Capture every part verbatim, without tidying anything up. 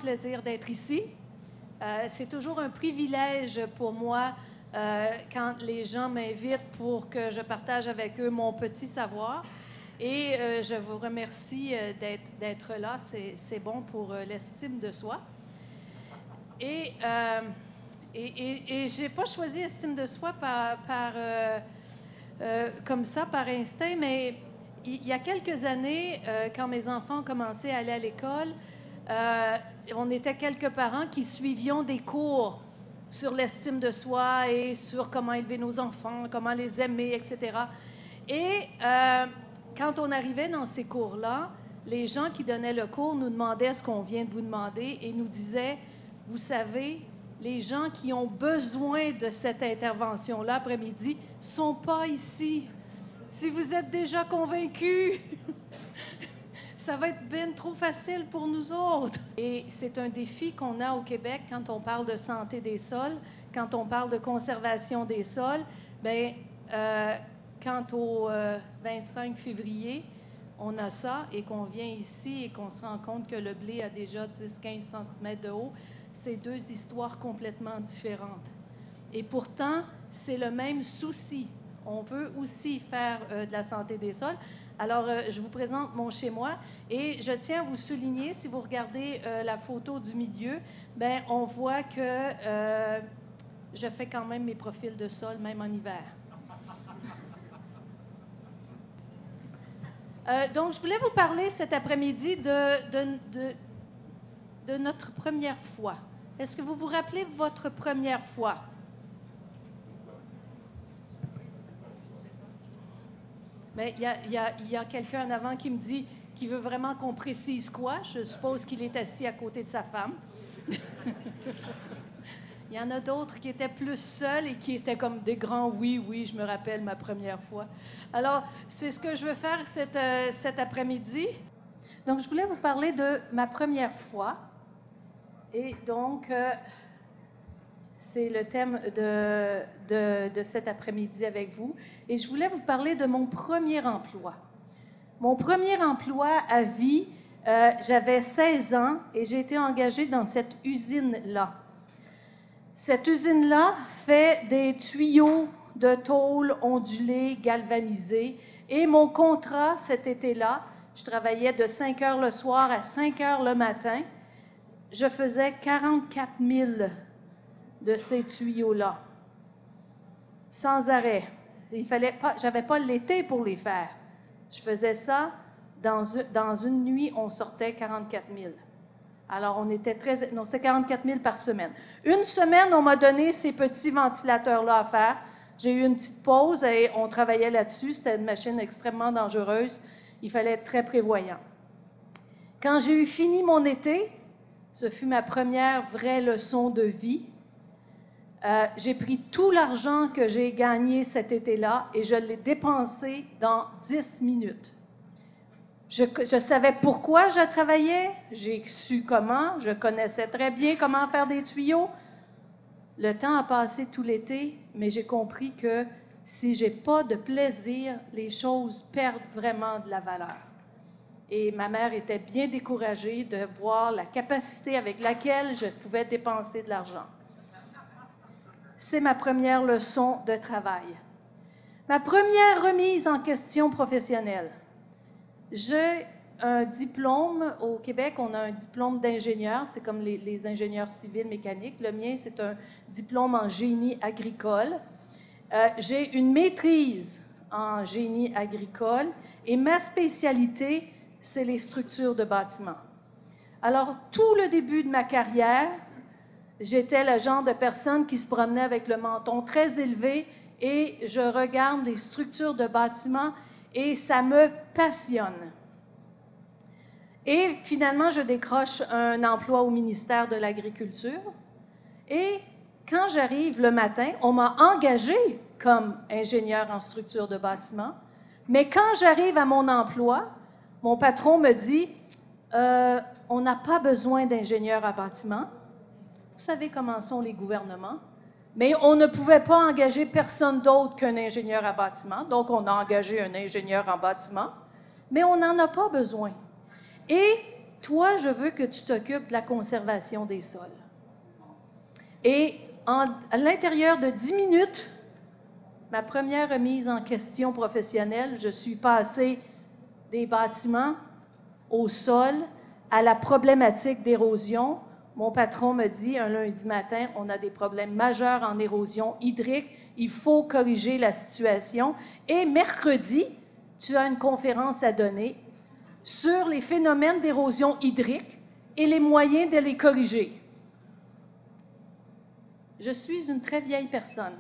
plaisir d'être ici. Euh, c'est toujours un privilège pour moi euh, quand les gens m'invitent pour que je partage avec eux mon petit savoir. Et euh, je vous remercie euh, d'être, d'être là. C'est, c'est bon pour euh, l'estime de soi. Et, euh, et, et, et je n'ai pas choisi estime de soi par, par, euh, euh, comme ça, par instinct, mais il y a quelques années, euh, quand mes enfants ont commencé à aller à l'école, euh, on était quelques parents qui suivions des cours sur l'estime de soi et sur comment élever nos enfants, comment les aimer, et cetera. Et euh, quand on arrivait dans ces cours-là, les gens qui donnaient le cours nous demandaient ce qu'on vient de vous demander et nous disaient, vous savez, les gens qui ont besoin de cette intervention-là après-midi ne sont pas ici. Si vous êtes déjà convaincus, ça va être bien trop facile pour nous autres. Et c'est un défi qu'on a au Québec quand on parle de santé des sols, quand on parle de conservation des sols. Bien, euh, quant au euh, vingt-cinq février, on a ça et qu'on vient ici et qu'on se rend compte que le blé a déjà dix à quinze centimètres de haut, c'est deux histoires complètement différentes. Et pourtant, c'est le même souci. On veut aussi faire euh, de la santé des sols. Alors, euh, je vous présente mon chez-moi et je tiens à vous souligner, si vous regardez euh, la photo du milieu, bien, on voit que euh, je fais quand même mes profils de sol, même en hiver. Euh, donc, je voulais vous parler cet après-midi de, de, de, de notre première fois. Est-ce que vous vous rappelez votre première fois? Bien, il y a, y a, y a quelqu'un en avant qui me dit qu'il veut vraiment qu'on précise quoi. Je suppose qu'il est assis à côté de sa femme. Il y en a d'autres qui étaient plus seuls et qui étaient comme des grands « oui, oui, je me rappelle ma première fois ». Alors, c'est ce que je veux faire cet, euh, cet après-midi. Donc, je voulais vous parler de ma première fois. Et donc, euh, c'est le thème de, de, de cet après-midi avec vous. Et je voulais vous parler de mon premier emploi. Mon premier emploi à vie, euh, j'avais seize ans et j'ai été engagée dans cette usine-là. Cette usine-là fait des tuyaux de tôle ondulés, galvanisés. Et mon contrat cet été-là, je travaillais de cinq heures le soir à cinq heures le matin. Je faisais quarante-quatre mille de ces tuyaux-là, sans arrêt. Il fallait pas, j'avais pas l'été pour les faire. Je faisais ça, dans une, dans une nuit, on sortait quarante-quatre mille. Alors, on était très... Non, c'est quarante-quatre mille par semaine. Une semaine, on m'a donné ces petits ventilateurs-là à faire. J'ai eu une petite pause et on travaillait là-dessus. C'était une machine extrêmement dangereuse. Il fallait être très prévoyant. Quand j'ai eu fini mon été, ce fut ma première vraie leçon de vie. Euh, j'ai pris tout l'argent que j'ai gagné cet été-là et je l'ai dépensé dans dix minutes. Je, je savais pourquoi je travaillais, j'ai su comment, je connaissais très bien comment faire des tuyaux. Le temps a passé tout l'été, mais j'ai compris que si j'ai pas de plaisir, les choses perdent vraiment de la valeur. Et ma mère était bien découragée de voir la capacité avec laquelle je pouvais dépenser de l'argent. C'est ma première leçon de travail. Ma première remise en question professionnelle. J'ai un diplôme. Au Québec, on a un diplôme d'ingénieur. C'est comme les, les ingénieurs civils mécaniques. Le mien, c'est un diplôme en génie agricole. Euh, j'ai une maîtrise en génie agricole et ma spécialité, c'est les structures de bâtiments. Alors, tout le début de ma carrière, j'étais le genre de personne qui se promenait avec le menton très élevé et je regarde les structures de bâtiments et ça me passionne. Et finalement, je décroche un emploi au ministère de l'Agriculture. Et quand j'arrive le matin, on m'a engagée comme ingénieur en structure de bâtiment. Mais quand j'arrive à mon emploi, mon patron me dit euh, « On n'a pas besoin d'ingénieur en bâtiment. » Vous savez comment sont les gouvernements. Mais on ne pouvait pas engager personne d'autre qu'un ingénieur en bâtiment. Donc, on a engagé un ingénieur en bâtiment, mais on n'en a pas besoin. Et toi, je veux que tu t'occupes de la conservation des sols. Et en, à l'intérieur de dix minutes, ma première remise en question professionnelle, je suis passée des bâtiments au sol à la problématique d'érosion. Mon patron me dit, un lundi matin, on a des problèmes majeurs en érosion hydrique, il faut corriger la situation. Et mercredi, tu as une conférence à donner sur les phénomènes d'érosion hydrique et les moyens de les corriger. Je suis une très vieille personne.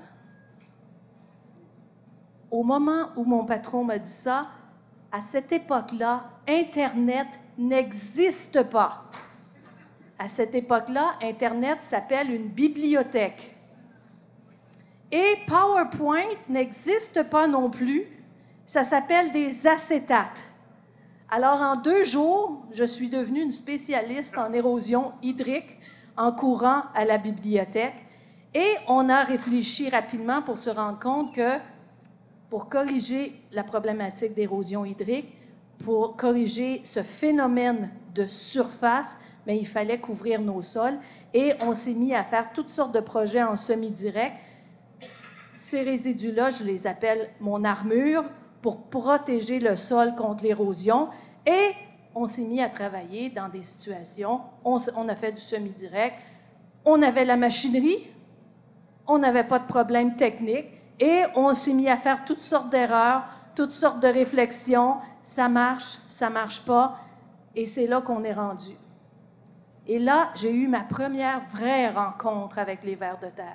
Au moment où mon patron m'a dit ça, à cette époque-là, Internet n'existe pas. À cette époque-là, Internet s'appelle une bibliothèque. Et PowerPoint n'existe pas non plus. Ça s'appelle des acétates. Alors, en deux jours, je suis devenue une spécialiste en érosion hydrique en courant à la bibliothèque. Et on a réfléchi rapidement pour se rendre compte que pour corriger la problématique d'érosion hydrique, pour corriger ce phénomène de surface, bien, il fallait couvrir nos sols. Et on s'est mis à faire toutes sortes de projets en semi-direct. Ces résidus-là, je les appelle mon armure pour protéger le sol contre l'érosion. Et on s'est mis à travailler dans des situations. On, on a fait du semi-direct. On avait la machinerie. On n'avait pas de problème technique. Et on s'est mis à faire toutes sortes d'erreurs, toutes sortes de réflexions. Ça marche, ça ne marche pas. Et c'est là qu'on est rendu. Et là, j'ai eu ma première vraie rencontre avec les vers de terre.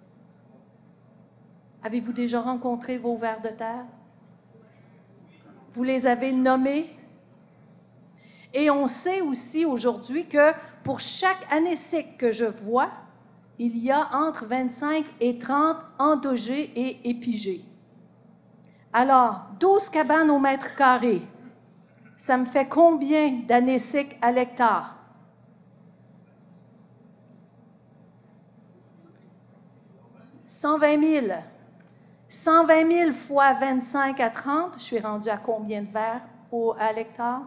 Avez-vous déjà rencontré vos vers de terre? Vous les avez nommés? Et on sait aussi aujourd'hui que pour chaque anécique que je vois, il y a entre vingt-cinq et trente endogés et épigés. Alors, douze cabanes au mètre carré, ça me fait combien d'anéciques à l'hectare? cent vingt mille. cent vingt mille fois vingt-cinq à trente, je suis rendue à combien de vers au, à l'hectare?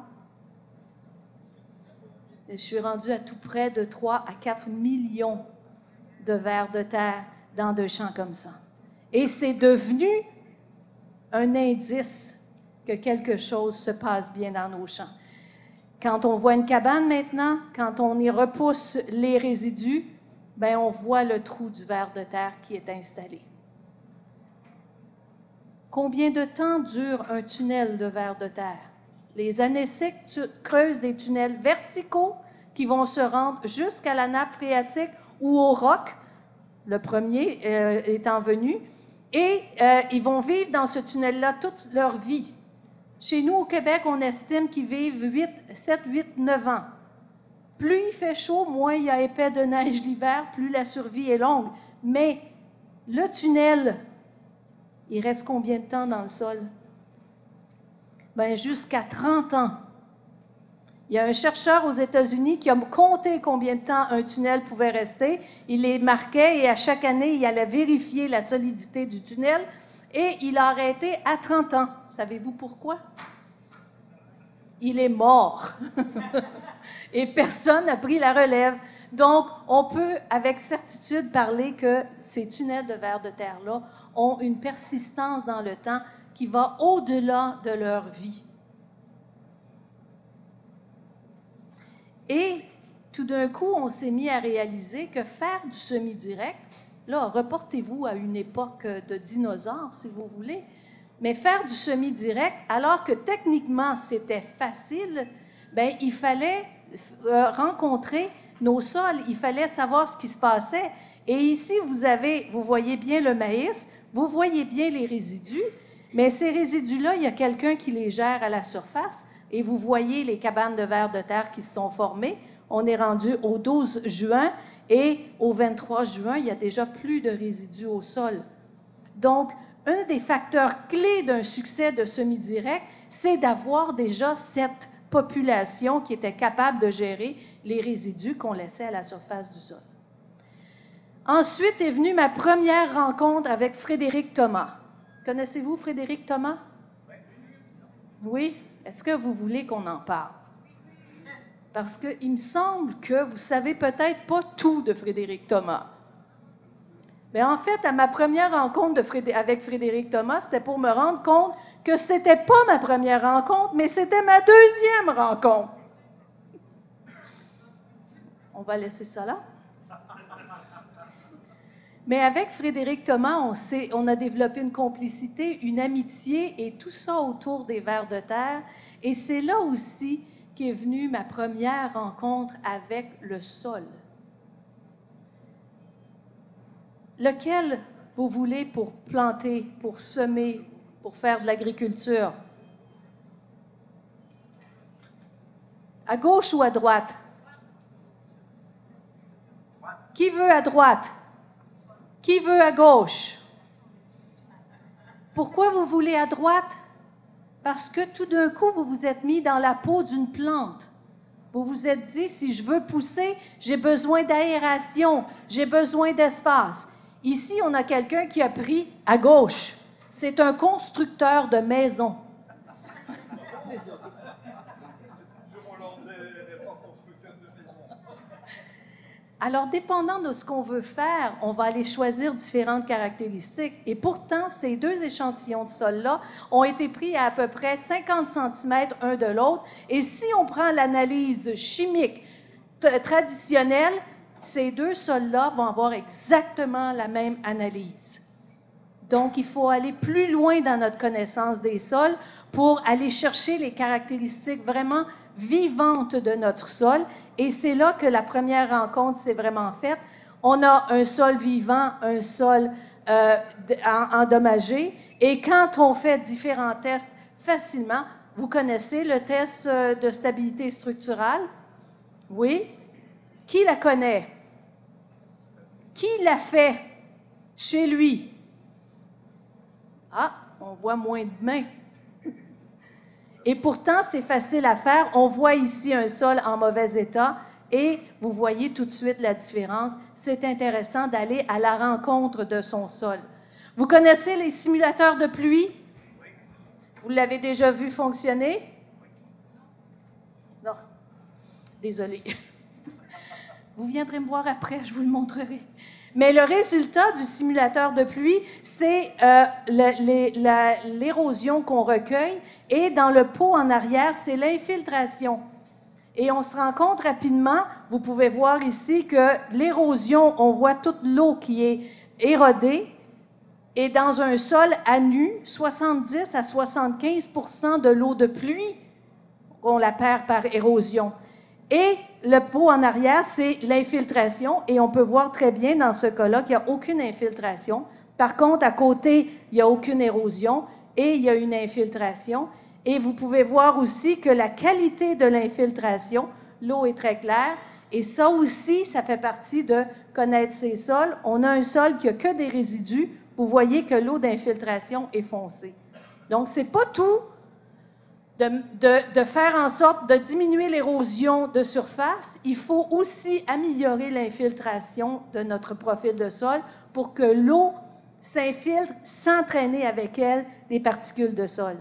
Je suis rendue à tout près de trois à quatre millions de vers de terre dans deux champs comme ça. Et c'est devenu un indice que quelque chose se passe bien dans nos champs. Quand on voit une cabane maintenant, quand on y repousse les résidus, bien, on voit le trou du ver de terre qui est installé. Combien de temps dure un tunnel de vers de terre? Les anéciques creusent des tunnels verticaux qui vont se rendre jusqu'à la nappe phréatique ou au roc, le premier euh, étant venu, et euh, ils vont vivre dans ce tunnel-là toute leur vie. Chez nous, au Québec, on estime qu'ils vivent sept, huit, neuf ans. Plus il fait chaud, moins il y a épais de neige l'hiver, plus la survie est longue. Mais le tunnel, il reste combien de temps dans le sol? Bien, jusqu'à trente ans. Il y a un chercheur aux États-Unis qui a compté combien de temps un tunnel pouvait rester. Il les marquait et à chaque année, il allait vérifier la solidité du tunnel et il a arrêté à trente ans. Savez-vous pourquoi? Il est mort. Et personne n'a pris la relève. Donc, on peut avec certitude parler que ces tunnels de vers de terre-là ont une persistance dans le temps qui va au-delà de leur vie. Et tout d'un coup, on s'est mis à réaliser que faire du semi-direct, là, reportez-vous à une époque de dinosaures, si vous voulez, mais faire du semi-direct, alors que techniquement, c'était facile, bien, il fallait euh, rencontrer nos sols, il fallait savoir ce qui se passait. Et ici, vous avez, vous voyez bien le maïs, vous voyez bien les résidus, mais ces résidus-là, il y a quelqu'un qui les gère à la surface, et vous voyez les cabanes de vers de terre qui se sont formées. On est rendu au douze juin, et au vingt-trois juin, il y a déjà plus de résidus au sol. Donc, un des facteurs clés d'un succès de semi-direct, c'est d'avoir déjà cette population qui était capable de gérer les résidus qu'on laissait à la surface du sol. Ensuite est venue ma première rencontre avec Frédéric Thomas. Connaissez-vous Frédéric Thomas? Oui? Est-ce que vous voulez qu'on en parle? parce qu'il me semble que vous ne savez peut-être pas tout de Frédéric Thomas. Mais en fait, à ma première rencontre de Frédé- avec Frédéric Thomas, c'était pour me rendre compte que ce n'était pas ma première rencontre, mais c'était ma deuxième rencontre. On va laisser ça là. Mais avec Frédéric Thomas, on, s'est, on a développé une complicité, une amitié et tout ça autour des vers de terre. Et c'est là aussi qu'est venue ma première rencontre avec le sol. Lequel vous voulez pour planter, pour semer, pour faire de l'agriculture? À gauche ou à droite? Qui veut à droite? Qui veut à gauche? Pourquoi vous voulez à droite? Parce que tout d'un coup, vous vous êtes mis dans la peau d'une plante. Vous vous êtes dit, si je veux pousser, j'ai besoin d'aération, j'ai besoin d'espace. Ici, on a quelqu'un qui a pris à gauche. C'est un constructeur de maisons. Désolé. Alors, dépendant de ce qu'on veut faire, on va aller choisir différentes caractéristiques. Et pourtant, ces deux échantillons de sol-là ont été pris à à peu près cinquante centimètres un de l'autre. Et si on prend l'analyse chimique traditionnelle, ces deux sols-là vont avoir exactement la même analyse. Donc, il faut aller plus loin dans notre connaissance des sols pour aller chercher les caractéristiques vraiment vivantes de notre sol. Et c'est là que la première rencontre s'est vraiment faite. On a un sol vivant, un sol euh, endommagé. Et quand on fait différents tests facilement, vous connaissez le test de stabilité structurale? Oui? Qui la connaît? Qui l'a fait chez lui? Ah, on voit moins de mains. Et pourtant, c'est facile à faire. On voit ici un sol en mauvais état et vous voyez tout de suite la différence. C'est intéressant d'aller à la rencontre de son sol. Vous connaissez les simulateurs de pluie? Oui. Vous l'avez déjà vu fonctionner? Oui. Non. Désolée. Vous viendrez me voir après, je vous le montrerai. Mais le résultat du simulateur de pluie, c'est euh, l'érosion qu'on recueille. Et dans le pot en arrière, c'est l'infiltration. Et on se rend compte rapidement, vous pouvez voir ici que l'érosion, on voit toute l'eau qui est érodée. Et dans un sol à nu, soixante-dix à soixante-quinze pour cent de l'eau de pluie, on la perd par érosion. Et le pot en arrière, c'est l'infiltration. Et on peut voir très bien dans ce cas-là qu'il n'y a aucune infiltration. Par contre, à côté, il n'y a aucune érosion et il y a une infiltration. Et vous pouvez voir aussi que la qualité de l'infiltration, l'eau est très claire. Et ça aussi, ça fait partie de connaître ces sols. On a un sol qui n'a que des résidus. Vous voyez que l'eau d'infiltration est foncée. Donc, ce n'est pas tout. De, de, de faire en sorte de diminuer l'érosion de surface, il faut aussi améliorer l'infiltration de notre profil de sol pour que l'eau s'infiltre sans traîner avec elle des particules de sol.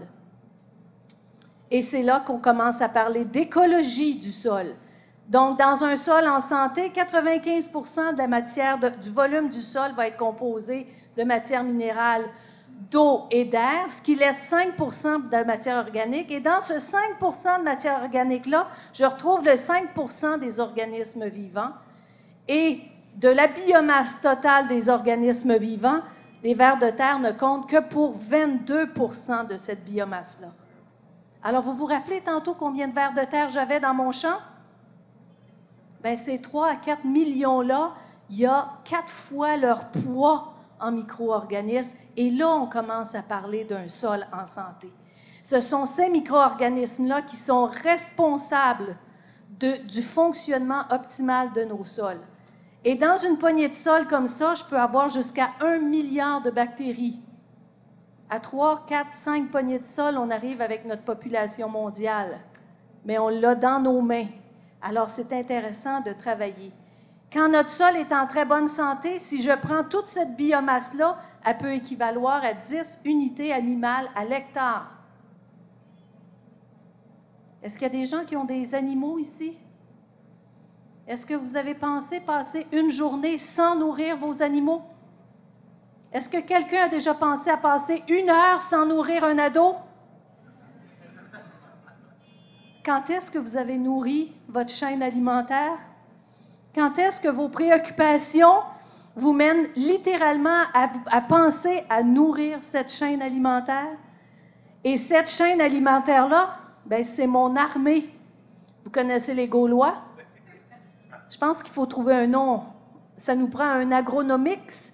Et c'est là qu'on commence à parler d'écologie du sol. Donc, dans un sol en santé, quatre-vingt-quinze pour cent de la matière, de, du volume du sol va être composé de matière minérale, d'eau et d'air, ce qui laisse cinq pour cent de matière organique. Et dans ce cinq pour cent de matière organique-là, je retrouve le cinq pour cent des organismes vivants. Et de la biomasse totale des organismes vivants, les vers de terre ne comptent que pour vingt-deux pour cent de cette biomasse-là. Alors, vous vous rappelez tantôt combien de vers de terre j'avais dans mon champ? Bien, ces trois à quatre millions-là, il y a quatre fois leur poids en micro-organismes. Et là, on commence à parler d'un sol en santé. Ce sont ces micro-organismes-là qui sont responsables de, du fonctionnement optimal de nos sols. Et dans une poignée de sol comme ça, je peux avoir jusqu'à un milliard de bactéries. À trois, quatre, cinq poignées de sol, on arrive avec notre population mondiale. Mais on l'a dans nos mains. Alors, c'est intéressant de travailler. Quand notre sol est en très bonne santé, si je prends toute cette biomasse-là, elle peut équivaloir à dix unités animales à l'hectare. Est-ce qu'il y a des gens qui ont des animaux ici? Est-ce que vous avez pensé passer une journée sans nourrir vos animaux? Est-ce que quelqu'un a déjà pensé à passer une heure sans nourrir un ado? Quand est-ce que vous avez nourri votre chaîne alimentaire? Quand est-ce que vos préoccupations vous mènent littéralement à, à penser à nourrir cette chaîne alimentaire? Et cette chaîne alimentaire-là, ben, c'est mon armée. Vous connaissez les Gaulois? Je pense qu'il faut trouver un nom. Ça nous prend un agronomix.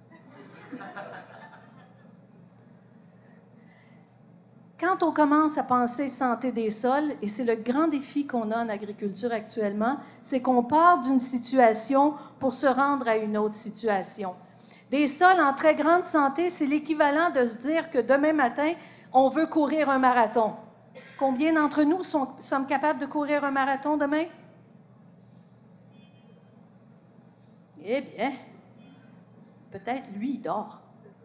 Quand on commence à penser santé des sols, et c'est le grand défi qu'on a en agriculture actuellement, c'est qu'on part d'une situation pour se rendre à une autre situation. Des sols en très grande santé, c'est l'équivalent de se dire que demain matin, on veut courir un marathon. Combien d'entre nous sont, sommes capables de courir un marathon demain? Eh bien, peut-être lui, il dort.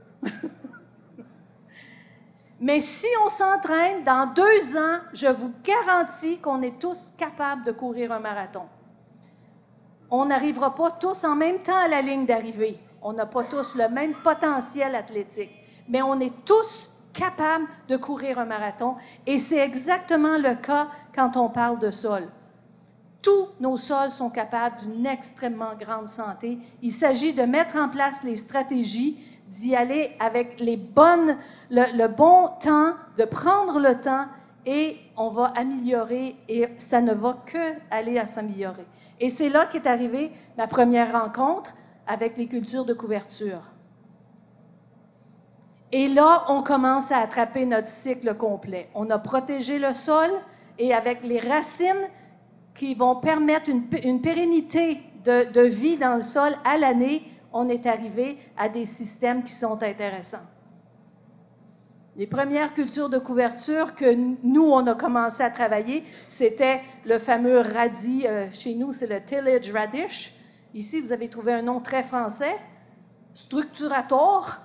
Mais si on s'entraîne, dans deux ans, je vous garantis qu'on est tous capables de courir un marathon. On n'arrivera pas tous en même temps à la ligne d'arrivée. On n'a pas tous le même potentiel athlétique, mais on est tous capables de courir un marathon. Et c'est exactement le cas quand on parle de sol. Tous nos sols sont capables d'une extrêmement grande santé. Il s'agit de mettre en place les stratégies, d'y aller avec les bonnes, le, le bon temps, de prendre le temps, et on va améliorer, et ça ne va que aller à s'améliorer. Et c'est là qu'est arrivée ma première rencontre avec les cultures de couverture. Et là, on commence à attraper notre cycle complet. On a protégé le sol, et avec les racines qui vont permettre une, une pérennité de, de vie dans le sol à l'année, on est arrivé à des systèmes qui sont intéressants. Les premières cultures de couverture que nous, on a commencé à travailler, c'était le fameux radis. Euh, chez nous, c'est le tillage radish. Ici, vous avez trouvé un nom très français, structurator.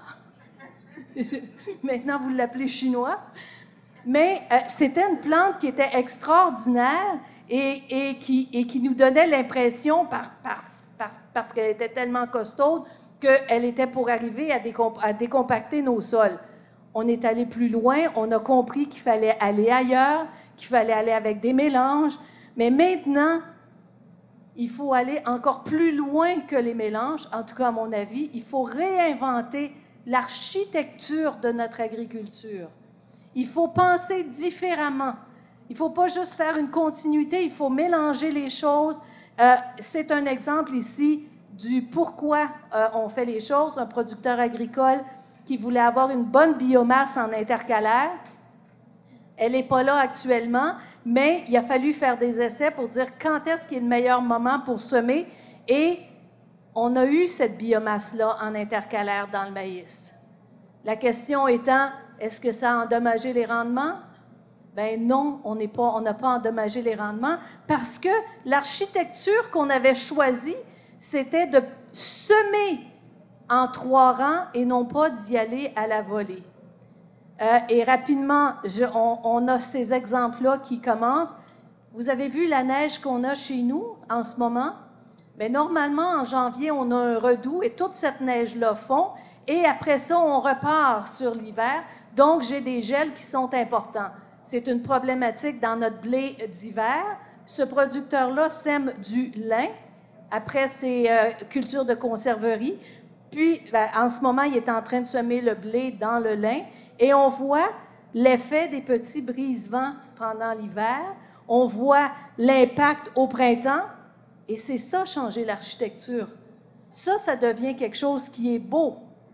Maintenant, vous l'appelez chinois. Mais euh, c'était une plante qui était extraordinaire et, et, qui, et qui nous donnait l'impression, par, par, par, parce qu'elle était tellement costaude, qu'elle était pour arriver à, décomp à décompacter nos sols. On est allé plus loin, on a compris qu'il fallait aller ailleurs, qu'il fallait aller avec des mélanges, mais maintenant, il faut aller encore plus loin que les mélanges, en tout cas à mon avis. Il faut réinventer l'architecture de notre agriculture. Il faut penser différemment. Il ne faut pas juste faire une continuité, il faut mélanger les choses. Euh, c'est un exemple ici du pourquoi euh, on fait les choses. Un producteur agricole qui voulait avoir une bonne biomasse en intercalaire. Elle n'est pas là actuellement, mais il a fallu faire des essais pour dire quand est-ce qu'il est le meilleur moment pour semer. Et on a eu cette biomasse-là en intercalaire dans le maïs. La question étant, est-ce que ça a endommagé les rendements? Ben non, on n'est pas, on n'a pas endommagé les rendements parce que l'architecture qu'on avait choisie, c'était de semer en trois rangs et non pas d'y aller à la volée. Euh, et rapidement, je, on, on a ces exemples-là qui commencent. Vous avez vu la neige qu'on a chez nous en ce moment? Bien, normalement, en janvier, on a un redout et toute cette neige-là fond. Et après ça, on repart sur l'hiver. Donc, j'ai des gels qui sont importants. C'est une problématique dans notre blé d'hiver. Ce producteur-là sème du lin après ses euh, cultures de conserverie. Puis, ben, en ce moment, il est en train de semer le blé dans le lin. Et on voit l'effet des petits brise-vents pendant l'hiver. On voit l'impact au printemps. Et c'est ça, changer l'architecture. Ça, ça devient quelque chose qui est beau.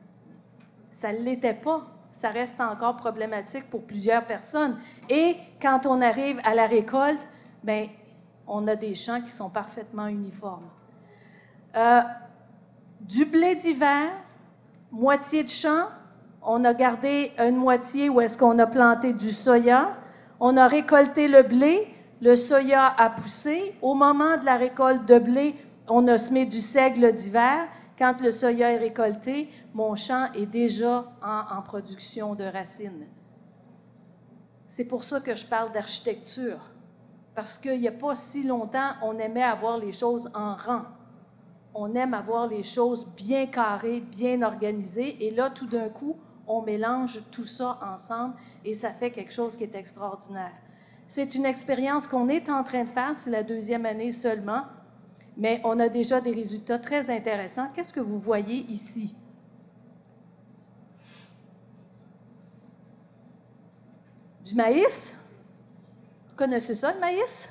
Ça ne l'était pas. Ça reste encore problématique pour plusieurs personnes. Et quand on arrive à la récolte, bien, on a des champs qui sont parfaitement uniformes. Euh, du blé d'hiver, moitié de champ, on a gardé une moitié où est-ce qu'on a planté du soya. On a récolté le blé, le soya a poussé. Au moment de la récolte de blé, on a semé du seigle d'hiver. Quand le soya est récolté, mon champ est déjà en, en production de racines. C'est pour ça que je parle d'architecture. parce qu'il n'y a pas si longtemps, on aimait avoir les choses en rang. On aime avoir les choses bien carrées, bien organisées, et là, tout d'un coup, on mélange tout ça ensemble et ça fait quelque chose qui est extraordinaire. C'est une expérience qu'on est en train de faire, c'est la deuxième année seulement, mais on a déjà des résultats très intéressants. Qu'est-ce que vous voyez ici? Du maïs? Vous connaissez ça, le maïs?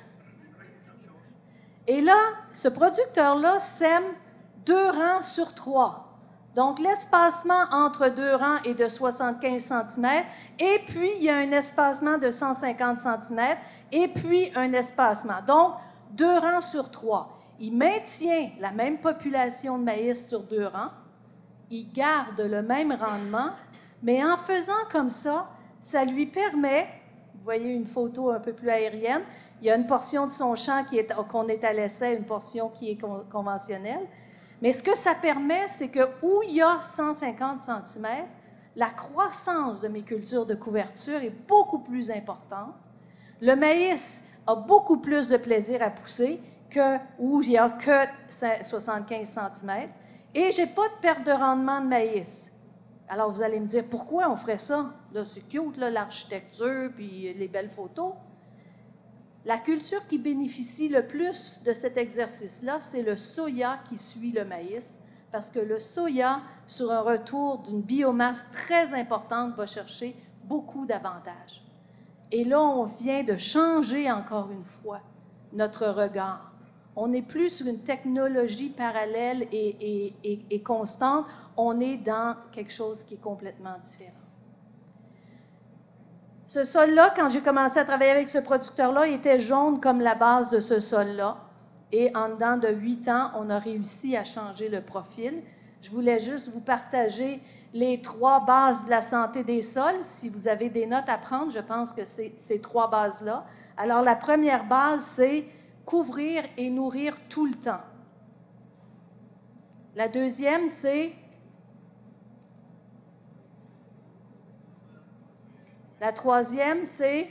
Et là, ce producteur-là sème deux rangs sur trois. Donc, l'espacement entre deux rangs est de soixante-quinze centimètres, et puis il y a un espacement de cent cinquante centimètres, et puis un espacement. Donc, deux rangs sur trois. Il maintient la même population de maïs sur deux rangs, il garde le même rendement, mais en faisant comme ça, ça lui permet, vous voyez une photo un peu plus aérienne, il y a une portion de son champ qui est, qu'on est à l'essai, une portion qui est con, conventionnelle. Mais ce que ça permet, c'est que où il y a cent cinquante centimètres, la croissance de mes cultures de couverture est beaucoup plus importante. Le maïs a beaucoup plus de plaisir à pousser que où il n'y a que soixante-quinze centimètres. Et je n'ai pas de perte de rendement de maïs. Alors, vous allez me dire, pourquoi on ferait ça? Là, c'est cute, là, l'architecture, puis les belles photos. La culture qui bénéficie le plus de cet exercice-là, c'est le soya qui suit le maïs, parce que le soya, sur un retour d'une biomasse très importante, va chercher beaucoup d'avantages. Et là, on vient de changer encore une fois notre regard. On n'est plus sur une technologie parallèle et, et, et, et constante, on est dans quelque chose qui est complètement différent. Ce sol-là, quand j'ai commencé à travailler avec ce producteur-là, il était jaune comme la base de ce sol-là. Et en dedans de huit ans, on a réussi à changer le profil. Je voulais juste vous partager les trois bases de la santé des sols. Si vous avez des notes à prendre, je pense que c'est ces trois bases-là. Alors, la première base, c'est couvrir et nourrir tout le temps. La deuxième, c'est la troisième, c'est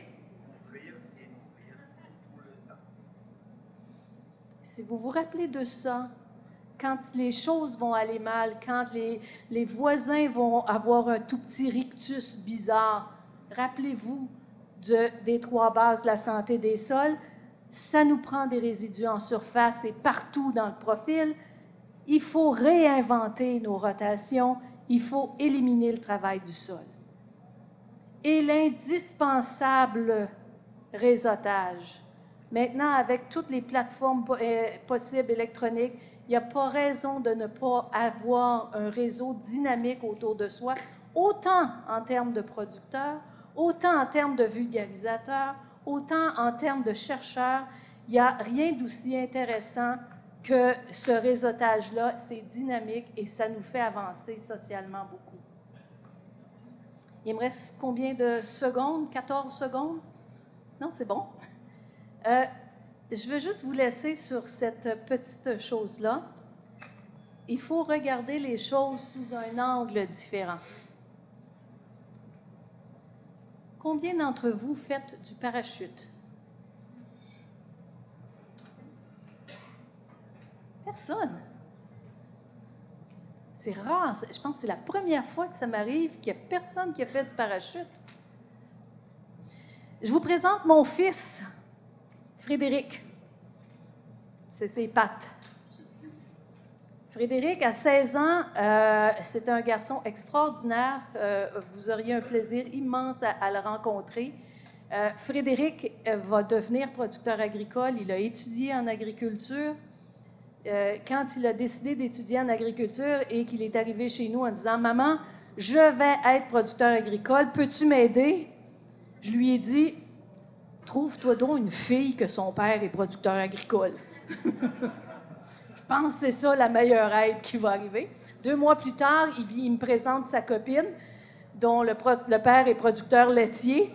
si vous vous rappelez de ça, quand les choses vont aller mal, quand les, les voisins vont avoir un tout petit rictus bizarre, rappelez-vous de, des trois bases de la santé des sols. Ça nous prend des résidus en surface et partout dans le profil. Il faut réinventer nos rotations, il faut éliminer le travail du sol. Et l'indispensable réseautage. Maintenant, avec toutes les plateformes possibles électroniques, il n'y a pas raison de ne pas avoir un réseau dynamique autour de soi, autant en termes de producteurs, autant en termes de vulgarisateurs, autant en termes de chercheurs. Il n'y a rien d'aussi intéressant que ce réseautage-là. C'est dynamique et ça nous fait avancer socialement beaucoup. Il me reste combien de secondes? quatorze secondes? Non, c'est bon. Euh, je veux juste vous laisser sur cette petite chose-là. Il faut regarder les choses sous un angle différent. Combien d'entre vous faites du parachute? Personne. C'est rare. Je pense que c'est la première fois que ça m'arrive qu'il n'y a personne qui a fait de parachute. Je vous présente mon fils, Frédéric. C'est ses pattes. Frédéric, à seize ans, euh, c'est un garçon extraordinaire. Euh, vous auriez un plaisir immense à, à le rencontrer. Euh, Frédéric va devenir producteur agricole. Il a étudié en agriculture. Euh, quand il a décidé d'étudier en agriculture et qu'il est arrivé chez nous en disant « Maman, je vais être producteur agricole, peux-tu m'aider? » Je lui ai dit « Trouve-toi donc une fille que son père est producteur agricole. » Je pense que c'est ça la meilleure aide qui va arriver. Deux mois plus tard, il, il me présente sa copine, dont le, pro, le père est producteur laitier.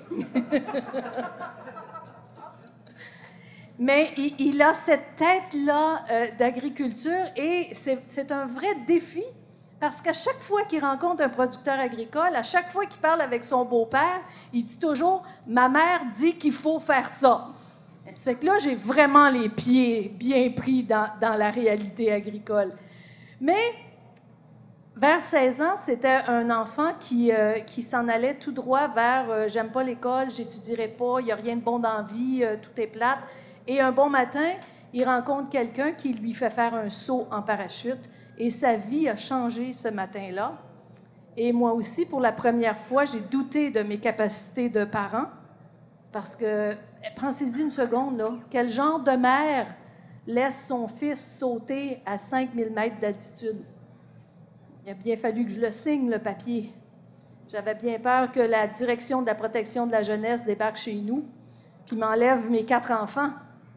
Mais il, il a cette tête-là euh, d'agriculture et c'est un vrai défi parce qu'à chaque fois qu'il rencontre un producteur agricole, à chaque fois qu'il parle avec son beau-père, il dit toujours « Ma mère dit qu'il faut faire ça. » C'est que là, j'ai vraiment les pieds bien pris dans, dans la réalité agricole. Mais vers seize ans, c'était un enfant qui, euh, qui s'en allait tout droit vers euh, « j'aime pas l'école, j'étudierai pas, il n'y a rien de bon dans la vie, euh, tout est plate ». Et un bon matin, il rencontre quelqu'un qui lui fait faire un saut en parachute et sa vie a changé ce matin-là. Et moi aussi, pour la première fois, j'ai douté de mes capacités de parent parce que, pensez-y une seconde, là, quel genre de mère laisse son fils sauter à cinq mille mètres d'altitude? Il a bien fallu que je le signe, le papier. J'avais bien peur que la direction de la protection de la jeunesse débarque chez nous puis m'enlève mes quatre enfants.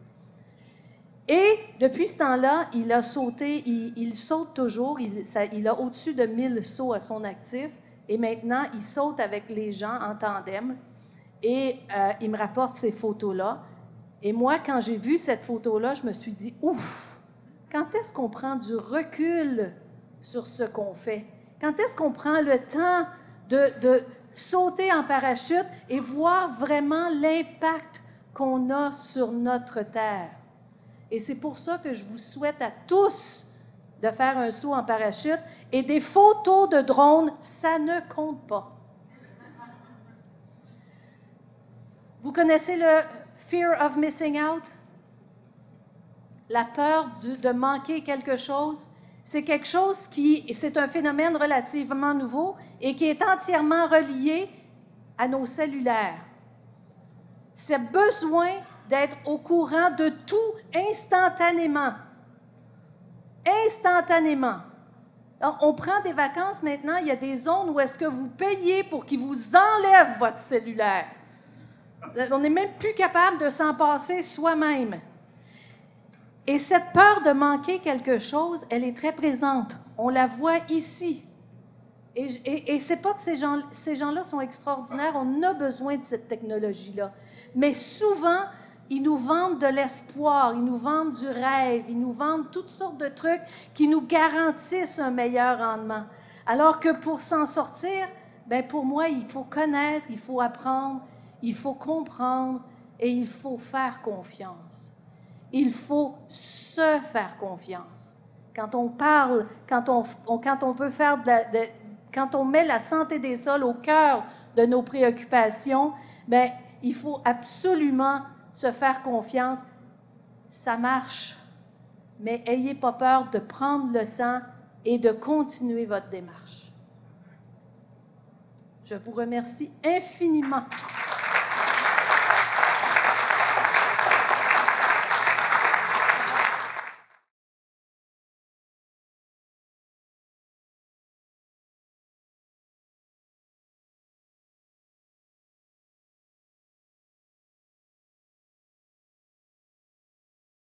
Et depuis ce temps-là, il a sauté, il, il saute toujours, il, ça, il a au-dessus de mille sauts à son actif, et maintenant, il saute avec les gens en tandem, et euh, il me rapporte ces photos-là. Et moi, quand j'ai vu cette photo-là, je me suis dit, ouf, quand est-ce qu'on prend du recul sur ce qu'on fait? Quand est-ce qu'on prend le temps de, de sauter en parachute et voir vraiment l'impact qu'on a sur notre Terre? Et c'est pour ça que je vous souhaite à tous de faire un saut en parachute. Et des photos de drones, ça ne compte pas. Vous connaissez le fear of missing out? La peur du, de manquer quelque chose. C'est quelque chose qui, c'est un phénomène relativement nouveau et qui est entièrement relié à nos cellulaires. C'est besoin d'être au courant de tout instantanément. Instantanément. Alors, on prend des vacances maintenant, il y a des zones où est-ce que vous payez pour qu'ils vous enlèvent votre cellulaire. On n'est même plus capable de s'en passer soi-même. Et cette peur de manquer quelque chose, elle est très présente. On la voit ici. Et, et, et c'est pas que ces gens, ces gens-là sont extraordinaires, on a besoin de cette technologie-là. Mais souvent, ils nous vendent de l'espoir, ils nous vendent du rêve, ils nous vendent toutes sortes de trucs qui nous garantissent un meilleur rendement. Alors que pour s'en sortir, bien pour moi, il faut connaître, il faut apprendre, il faut comprendre et il faut faire confiance. Il faut se faire confiance. Quand on parle, quand on, on, quand on veut faire de, la, de quand on met la santé des sols au cœur de nos préoccupations, bien, il faut absolument se faire confiance. Ça marche, mais ayez pas peur de prendre le temps et de continuer votre démarche. Je vous remercie infiniment.